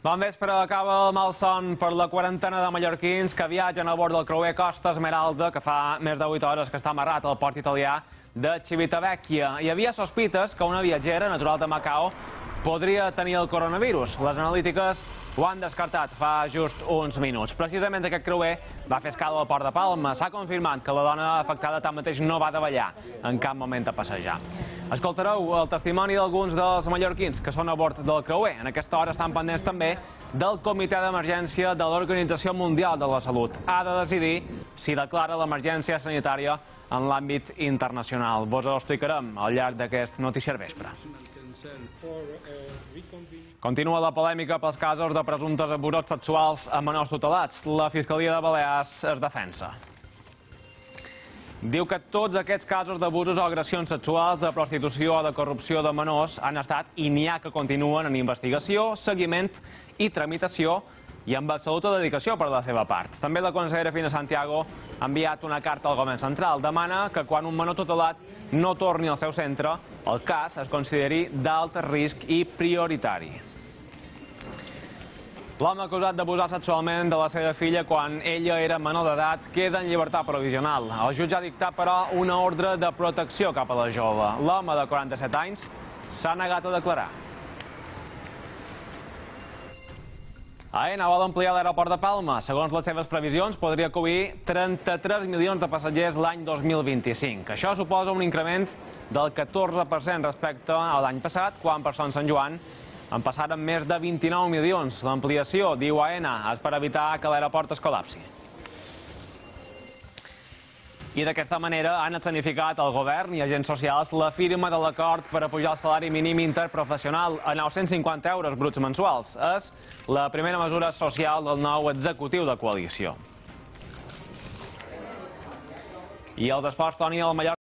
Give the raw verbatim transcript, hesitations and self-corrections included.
Bon vespre, acaba el malson per la quarantena de mallorquins que viatgen a bord del creuer Costa Esmeralda, que fa més de vuit hores que està amarrat al port italià de Civitavecchia. Hi havia sospites que una viatgera natural de Macao podria tenir el coronavirus. Les analítiques ho han descartat fa just uns minuts. Precisament aquest creuer va fer escala al port de Palma. S'ha confirmat que la dona afectada tanmateix no va davallar en cap moment a passejar. Escoltareu el testimoni d'alguns dels mallorquins que són a bord del creuer. En aquesta hora estan pendents també del Comitè d'Emergència de l'Organització Mundial de la Salut. Ha de decidir si declara l'emergència sanitària en l'àmbit internacional. Vos ho explicarem al llarg d'aquest noticiari vespre. Continua la polèmica pels casos de presumptes abusos sexuals a menors tutelats. La Fiscalia de Balears es defensa. Diu que tots aquests casos d'abusos o agressions sexuals, de prostitució o de corrupció de menors han estat i n'hi ha que continuen en investigació, seguiment i tramitació i amb absoluta dedicació per la seva part. També la consellera Fina Santiago ha enviat una carta al govern central. Demana que quan un menor tutelat no torni al seu centre, el cas es consideri d'alt risc i prioritari. L'home acusat d'abusar sexualment de la seva filla quan ella era menor d'edat queda en llibertat provisional. El jutge ha dictat, però, una ordre de protecció cap a la jove. L'home de quaranta-set anys s'ha negat a declarar. Aena vol ampliar l'aeroport de Palma. Segons les seves previsions, podria acollir trenta-tres milions de passatgers l'any dos mil vint-i-cinc. Això suposa un increment del catorze per cent respecte a l'any passat, quan per Sant Joan en passaren més de vint-i-nou milions. L'ampliació, diu Aena, és per evitar que l'aeroport es col·lapsi. I d'aquesta manera han escenificat el govern i agents socials la firma de l'acord per a pujar el salari mínim interprofessional a nou-cents cinquanta euros bruts mensuals. És la primera mesura social del nou executiu de coalició. I els esports, Toni, al Mallorca